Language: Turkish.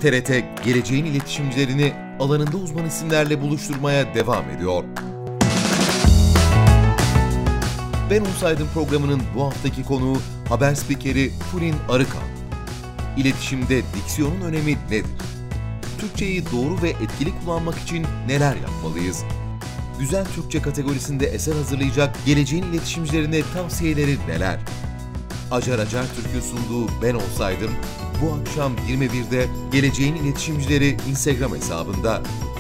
TRT, geleceğin iletişimcilerini alanında uzman isimlerle buluşturmaya devam ediyor. Ben Olsaydım programının bu haftaki konuğu haber spikeri Kulin Arıkan. İletişimde diksiyonun önemi nedir? Türkçeyi doğru ve etkili kullanmak için neler yapmalıyız? Güzel Türkçe kategorisinde eser hazırlayacak geleceğin iletişimcilerine tavsiyeleri neler? Acar Acar Türk'ün sunduğu Ben Olsaydım bu akşam 21'de Geleceğin İletişimcileri Instagram hesabında.